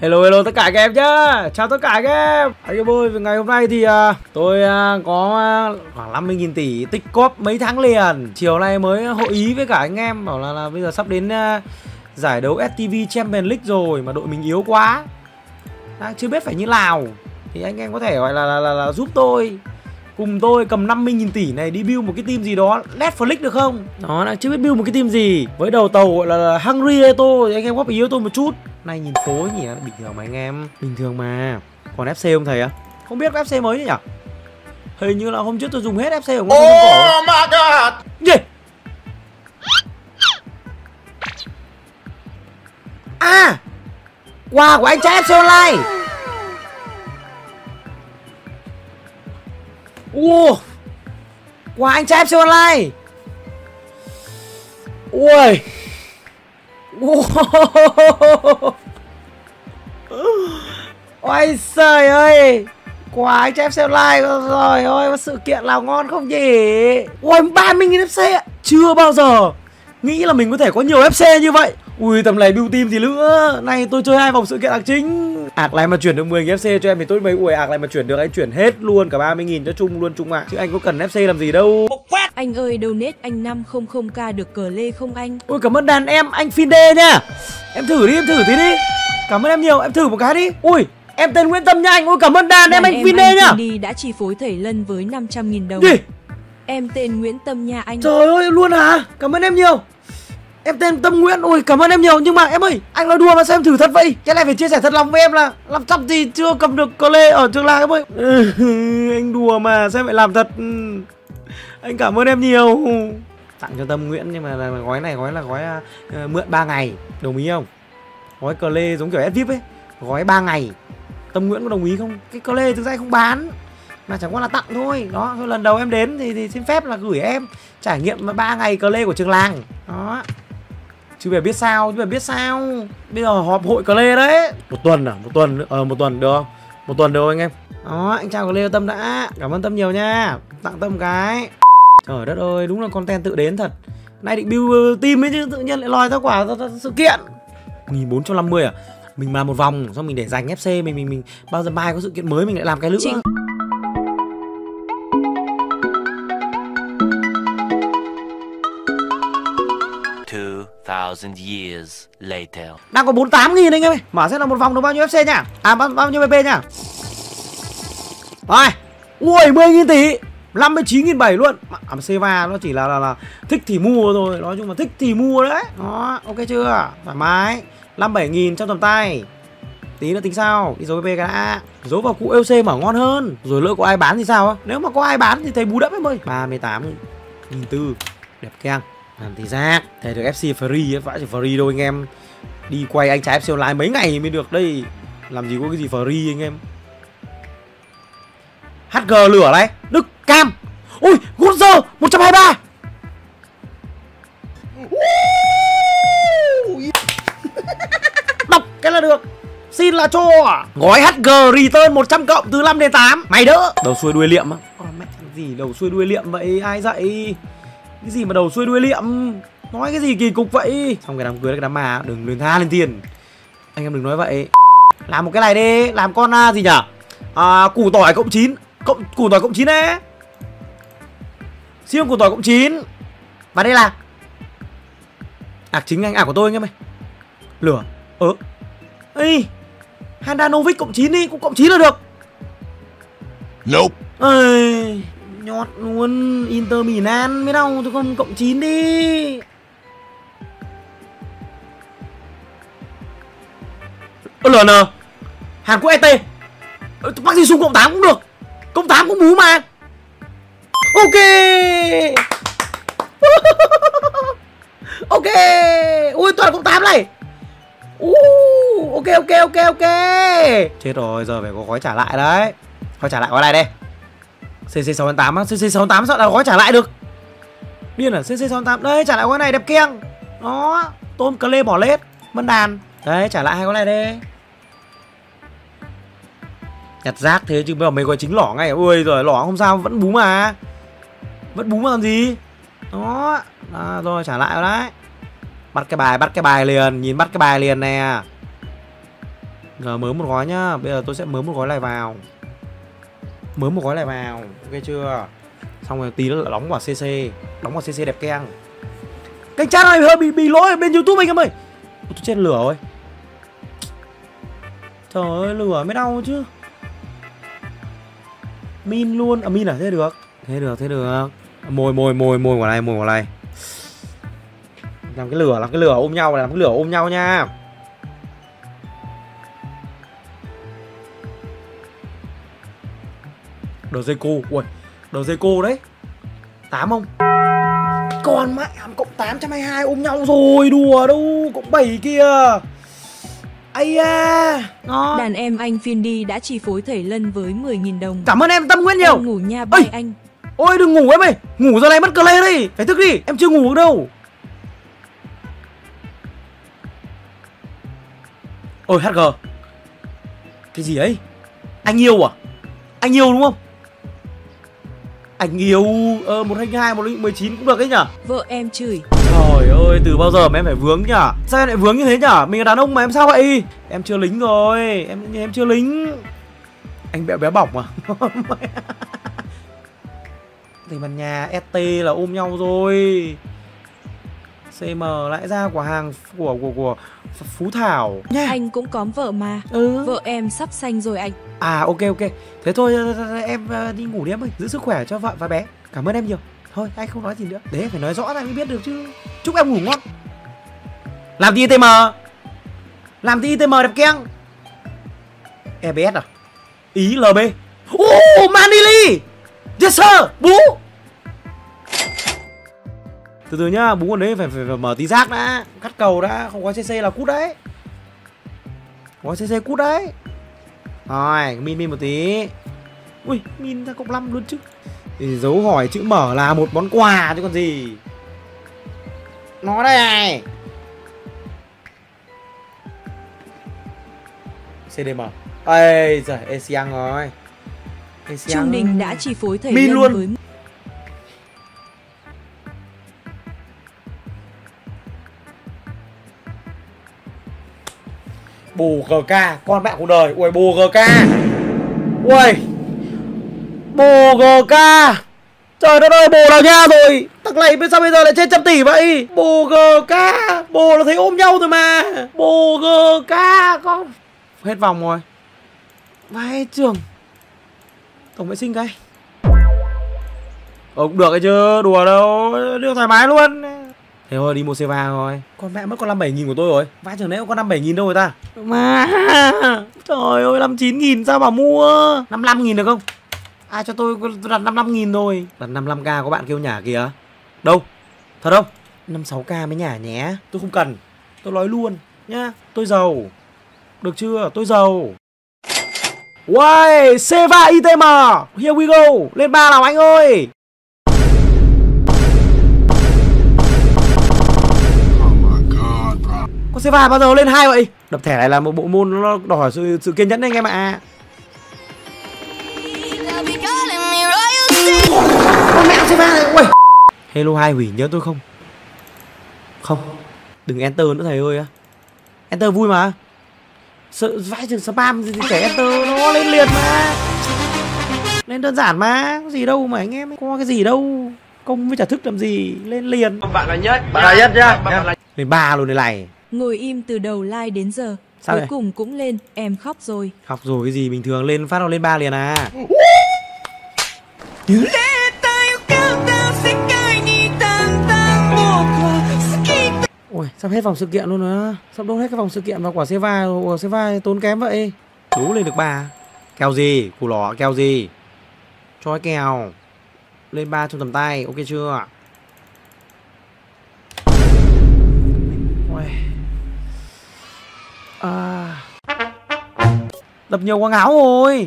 Hello hello tất cả các em nhá. Chào tất cả các em. Anh em ơi, ngày hôm nay thì tôi có khoảng 50.000 tỷ tích cóp mấy tháng liền. Chiều nay mới hội ý với cả anh em bảo là bây giờ sắp đến giải đấu STV Champions League rồi mà đội mình yếu quá, đang chưa biết phải như nào. Thì anh em có thể gọi là giúp tôi, cùng tôi cầm 50.000 tỷ này đi build một cái team gì đó Netflix được không? Nó đang chưa biết build một cái team gì. Với đầu tàu gọi là Hungry Eto thì anh em góp ý cho tôi một chút. Này nhìn phố nhỉ, bình thường mà anh em, bình thường mà. Còn FC không thầy á? Không biết có FC mới nhỉ? Hình như là hôm trước tôi dùng hết FC của ngôi Oh my god. gì? À, quà của anh trai FC Online. Wow, quà anh trai FC Online. Ui. Wow. Ôi trời ơi, quà anh trai FC Online rồi ơi, có sự kiện nào ngon không nhỉ? Ui, 30.000 FC ạ. Chưa bao giờ nghĩ là mình có thể có nhiều FC như vậy. Ui, tầm này build team gì nữa. Này tôi chơi 2 vòng sự kiện đặc chính. Ạc này mà chuyển được 10.000 FC cho em thì tốt mấy. Ui, ạc này mà chuyển được anh chuyển hết luôn cả 30.000 cho chung luôn chung ạ. Chứ anh có cần FC làm gì đâu. Anh ơi, donate anh 500k được cờ lê không anh? Ui, cảm ơn đàn em anh Finde nha. Em thử đi, em thử tí đi. Cảm ơn em nhiều, em thử một cái đi. Ui, em tên Nguyễn Tâm nha anh. Ui, cảm ơn đàn em anh Finde nhá. Đi đã chi phối thầy Lân với 500.000 đồng. Gì? Em tên Nguyễn Tâm nha anh. Trời ơi, luôn hả? Cảm ơn em nhiều. Em tên Tâm Nguyễn. Ui, cảm ơn em nhiều. Nhưng mà em ơi, anh nói đùa mà sao em thử thật vậy? Cái này phải chia sẻ thật lòng với em là làm chăm thì chưa cầm được cờ lê ở Trường Làng em ơi. Anh đùa mà sao em lại làm thật. Anh cảm ơn em nhiều. Tặng cho Tâm Nguyễn, nhưng mà gói này gói là gói mượn 3 ngày. Đồng ý không? Gói cờ lê giống kiểu SVIP ấy, gói 3 ngày. Tâm Nguyễn có đồng ý không? Cái cờ lê thực ra không bán, mà chẳng qua là tặng thôi. Đó, lần đầu em đến thì xin phép là gửi em trải nghiệm 3 ngày cờ lê của Trường Làng. Đó. Chứ phải biết sao, Bây giờ họp hội cờ lê đấy. Một tuần à? Một tuần được không? Một tuần được không anh em? Đó, anh chào cờ lê cho Tâm đã. Cảm ơn Tâm nhiều nha. Tặng Tâm cái. Trời đất ơi, đúng là content tự đến thật. Nay định build team ấy chứ tự nhiên lại lòi ra quả ra sự kiện. 1450 à? Mình làm một vòng xong mình để dành FC, mình bao giờ mai có sự kiện mới mình lại làm cái nữa. 2,000 years later. Đang có 48.000 anh em ơi. Mở xem là một vòng được bao nhiêu FC nhá. À, bao nhiêu BP nhá. Rồi. Ui, 10.000 tỷ, 59.700 luôn. À, Seva nó chỉ là thích thì mua thôi. Nói chung là thích thì mua đấy. Đó, ok chưa? Thoải mái. 57.000 trong tầm tay. Tí nữa tính sao. Đi dấu BP cái đã. Dấu vào cụ LC mở ngon hơn. Rồi lỡ có ai bán thì sao á? Nếu mà có ai bán thì thầy bù đắp em ơi. 38.400. Đẹp keng. Làm thì rác. Thầy được FC free ấy. Vãi chỉ free đâu anh em. Đi quay anh trái FC Online mấy ngày mới được đây. Làm gì có cái gì free anh em. HG lửa này. Đức Cam. Ui, Gunzer 123. Đọc cái là được. Xin là cho. Gói HG return 100 cộng từ 5 đến 8. Mày đỡ. Đầu xuôi đuôi liệm á. Mẹ gì đầu xuôi đuôi liệm vậy? Ai dạy? Cái gì mà đầu xuôi đuôi liệm? Nói cái gì kỳ cục vậy? Xong cái đám cưới cái đám mà đừng luyên tha lên tiền. Anh em đừng nói vậy. Làm một cái này đi. Làm con gì nhở? Củ tỏi cộng 9. Củ tỏi cộng 9 đấy. Siêu củ tỏi cộng 9. Và đây là ạc chính anh, ạc của tôi anh em ơi. Lửa. Ê, Handanovic cộng 9 đi, cũng cộng 9 là được. Nope. Ê, nhọt luôn. Inter Milan mới đâu, tôi không cộng 9 đi. LN Hàn Quốc ET. Bác gì xung cộng 8 cũng được. Cộng 8 cũng bú mà. Ok. Ok. Ui, toàn cộng 8 này. Ok. Chết rồi, giờ phải có gói trả lại đấy. Gói trả lại gói này đây. CC68 á, CC68 sao là gói trả lại được. Điên à, CC68 đây, trả lại gói này đẹp keng. Đó, tôm cờ lê bỏ lết, Vân Đàn. Đấy, trả lại hai gói này đây. Nhặt rác thế chứ bây giờ mấy gói chính lỏ ngay. Ui rồi, lỏ không sao, vẫn bú mà. Vẫn bú mà làm gì. Đó, rồi trả lại rồi đấy. Bắt cái bài liền, nhìn bắt cái bài liền nè. Giờ mớm một gói nhá. Bây giờ tôi sẽ mớm một gói này vào. Mớm một gói này vào. Ok chưa? Xong rồi tí nữa là đóng vào CC. Đóng vào CC đẹp keng. Kênh chat này hơi bị lỗi ở bên YouTube anh em ơi. Tôi chết lửa rồi. Trời ơi, lửa mới đau chứ. Min luôn. À min à? Thế được. Thế được. Mồi vào này. Làm cái lửa ôm nhau này, làm cái lửa ôm nhau nha. Đờ dây cô, ui, đờ dây cô đấy. 8 không? Còn mẹ cộng 822 ôm nhau rồi, đùa đâu, cộng 7 kia. Ây da, ngon. Đàn em anh Findy đã chi phối Thầy Lân với 10.000 đồng. Cảm ơn em Tâm Nguyễn nhiều. Em ngủ nha bye anh. Ôi đừng ngủ em ơi, ngủ giờ này mất cờ lê đi, phải thức đi, em chưa ngủ được đâu. Ôi HG. Cái gì ấy? Anh yêu à? Anh yêu đúng không? Anh yêu 122, 119 cũng được ấy nhở? Vợ em chửi. Trời ơi, từ bao giờ mà em phải vướng nhở? Sao em lại vướng như thế nhở? Mình là đàn ông mà em sao vậy? Em chưa lính rồi, em chưa lính. Anh béo bỏng mà. Tây Ban Nha, ST là ôm nhau rồi. CM lại ra của hàng của Phú Thảo nha. Anh cũng có vợ mà. Vợ em sắp sanh rồi anh. À ok. Thế thôi em đi ngủ đi em ơi. Giữ sức khỏe cho vợ và bé. Cảm ơn em nhiều. Thôi anh không nói gì nữa. Đấy phải nói rõ ra mới biết được chứ. Chúc em ngủ ngon. Làm tí ITM. Làm tí ITM đẹp keng. EBS à? Ý LB. Manili. Yes sir. Bú. Từ từ nhá, bú còn đấy phải mở tí rác đã. Cắt cầu đã, không có CC là cút đấy. Có CC cút đấy. Rồi, min một tí. Ui, min ra cộng 5 luôn chứ. Thì dấu hỏi chữ mở là một món quà chứ còn gì. Nó đây này. CDM. Ê giời, Esiang rồi. Trung Đình đã chi phối Thầy min Lân luôn. với Bồ GK, con mẹ cuộc đời. Ui bồ GK. Ui bồ GK. Trời đất ơi, bồ nào nha rồi. Thằng này sao bây giờ lại trên 100 tỷ vậy? Bồ GK. Bồ là thấy ôm nhau rồi mà. Bồ GK con. Hết vòng rồi. Vai trường. Tổng vệ sinh cái. Cũng được ấy chứ, đùa đâu. Đưa thoải mái luôn. Thế thôi đi mua Seva thôi. Con mẹ mất con 57.000 của tôi rồi. Vãi trường nãy có 57.000 đâu rồi ta. Mà trời ơi 59.000 sao mà mua. 55.000 được không? Ai cho tôi đặt 55.000 rồi. Đặt 55k có bạn kêu nhả kìa. Đâu? Thật không? 56k mới nhả nhé. Tôi không cần. Tôi nói luôn nhá. Tôi giàu. Được chưa? Tôi giàu. Wow, Seva ITM. Here we go. Lên 3 nào anh ơi. Có Seva bao giờ lên 2 vậy? Đập thẻ này là một bộ môn nó đòi hỏi sự kiên nhẫn anh em ạ. Con mẹ Seva này. Ui. Hello 2 hủy nhớ tôi không? Không. Đừng enter nữa thầy ơi. Enter vui mà. Sợ vãi chừng spam thì trẻ enter nó lên liền mà. Lên đơn giản mà. Có gì đâu mà anh em. Có cái gì đâu. Công với trả thức làm gì. Lên liền. Bạn là nhất. Bạn là nhất nhá. Lên 3 luôn này. Ngồi im từ đầu live đến giờ. Sao cuối vậy? cùng cũng lên. Em khóc rồi. Học rồi cái gì bình thường lên phát nó lên 3 liền à. Ôi sắp hết vòng sự kiện luôn nữa. Sắp đốt hết cái vòng sự kiện và quả Seva. Ủa Seva tốn kém vậy. Đủ lên được 3. Kèo gì? Củ lỏ kèo gì? Cho cái kèo. Lên 3 trong tầm tay. Ok chưa? Ôi. Đập nhiều quá ngáo rồi.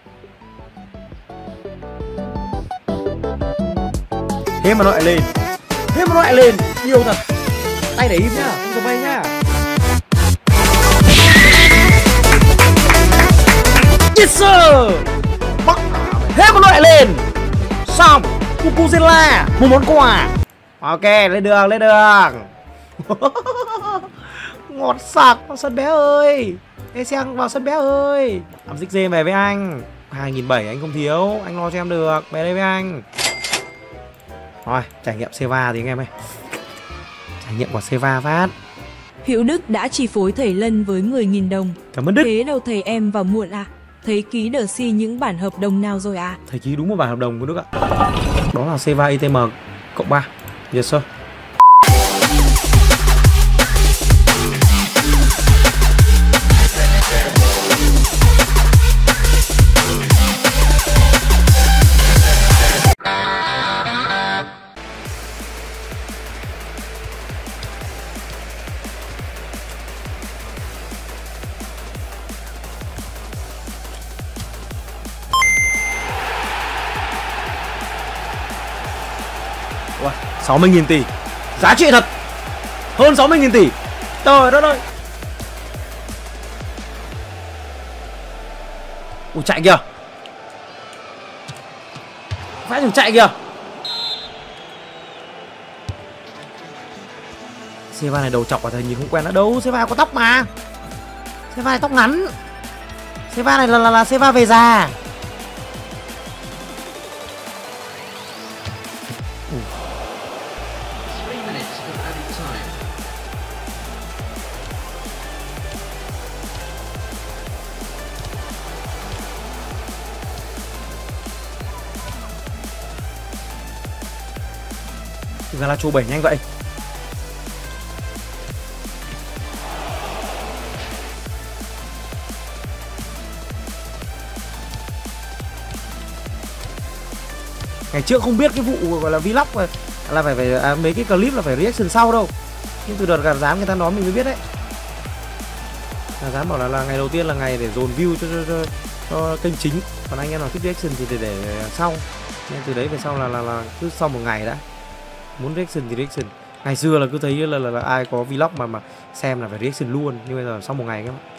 Thế mà nó lại lên. Thế mà nó lại lên. Nhiều thật. Tay để im nhá. Không được bay nhá. Yes sir. Bắc. Thế mà nó lại lên. Xong. Cucuzela. Một món quà. Ok lên đường. Ngọt sặc. Vào sân bé ơi. Ê Sang vào sân bé ơi. Làm dịch dê về với anh. 2.700 anh không thiếu. Anh lo cho em được. Về đây với anh. Rồi trải nghiệm Seva thì anh em ơi. Trải nghiệm của Seva phát. Hữu Đức đã chi phối thầy Lân với 10.000 đồng. Cảm ơn Đức. Thế đâu thầy em vào muộn à? Thấy ký đờ si những bản hợp đồng nào rồi à? Thầy ký đúng một bản hợp đồng của Đức ạ. Đó là Seva ITM cộng 3. Yes sir. Wow, 60.000 tỷ. Giá trị thật. Hơn 60.000 tỷ. Trời đất ơi. Ui chạy kìa. Phải đừng chạy kìa. Seva này đầu chọc và thầy nhìn không quen nữa đâu. Seva có tóc mà. Seva này tóc ngắn. Seva này là Seva về già. Galacho 7 nhanh vậy. Ngày trước không biết cái vụ gọi là vlog là phải mấy cái clip là phải reaction sau đâu. Nhưng từ đợt gạt dán người ta nói mình mới biết đấy. Gạt dán bảo là ngày đầu tiên là ngày để dồn view cho kênh chính. Còn anh em nào thích reaction thì để sau. Nên từ đấy về sau là cứ sau một ngày đã. Muốn reaction thì reaction. Ngày xưa là cứ thấy là ai có vlog mà xem là phải reaction luôn. Nhưng bây giờ sau một ngày các bạn.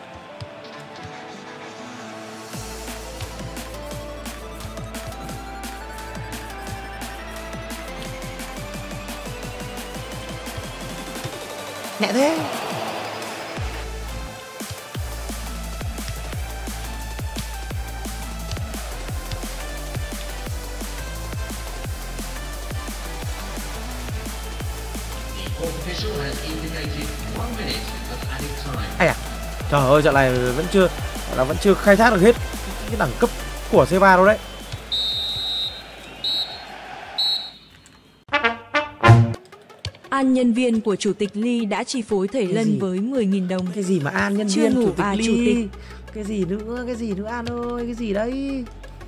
Nhẹ thế. Ai à, trời ơi, trận này vẫn chưa khai thác được hết cái đẳng cấp của Seva đâu đấy. An nhân viên của chủ tịch Ly đã chi phối thầy Lân với 10.000 đồng. Cái gì mà An nhân Chưa viên ngủ chủ tịch à, Ly? chủ tịch. Cái gì nữa An ơi, cái gì đấy?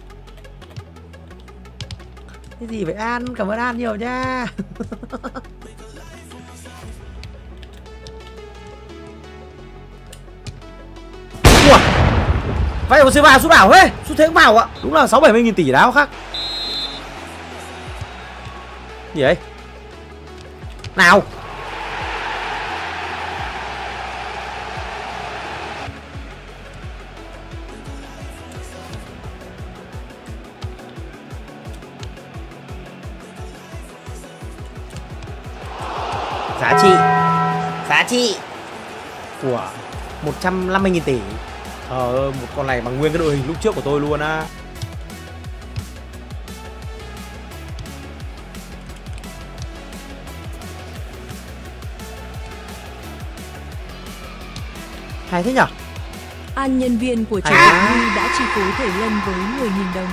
Cái gì vậy An? Cảm ơn An nhiều nha. Ủa, vậy của Seva sút bảo ấy, sút thế cũng bảo ạ. Đúng là 60-70.000 tỷ đáo khác. Gì đấy? Nào. Giá trị của 150.000 tỷ. Một con này bằng nguyên cái đội hình lúc trước của tôi luôn á. Hay thế nhở? An nhân viên của chủ tịch Ly đã chi phối thầy Lân với 10.000 đồng.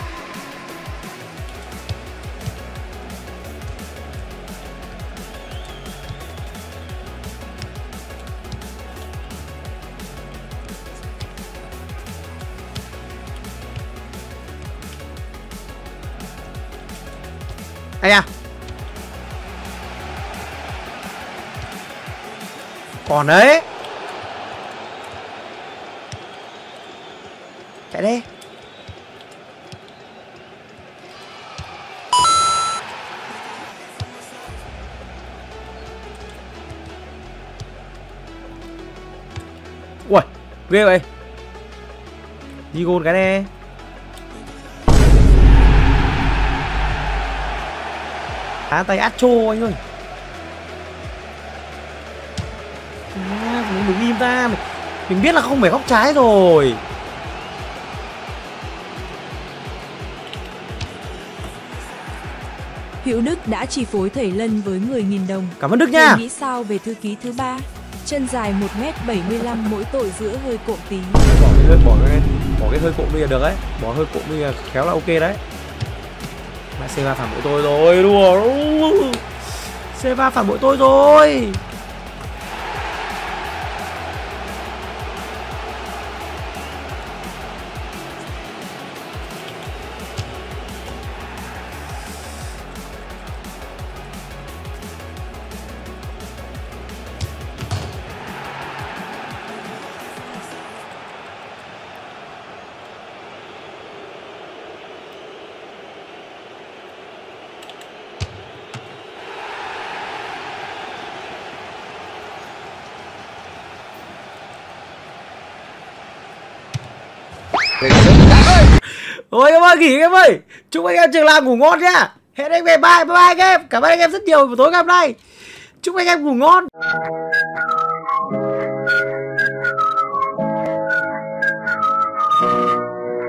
Ai à? Còn đấy. Chạy đi. Ui, ghê vậy. Đi gôn cái này. Tay Acho anh ơi. ra. Mình biết là không phải góc trái rồi. Hữu Đức đã chi phối Thầy Lân với 10.000 đồng. Cảm ơn Đức Thầy nha. nghĩ sao về thư ký thứ ba? Chân dài 1m75, mỗi tội giữa hơi cộm tí. Bỏ cái hơi cộm đi là được đấy. Bỏ hơi cộm đi là khéo là ok đấy. Mẹ C3 phản bội tôi rồi, đùa. C3 phản bội tôi rồi. Ôi em ơi, nghỉ em ơi. Chúc anh em trường làng ngủ ngon nhá. Hẹn anh về bye bye anh em. Cảm ơn anh em rất nhiều buổi tối ngày hôm nay. Chúc anh em ngủ ngon.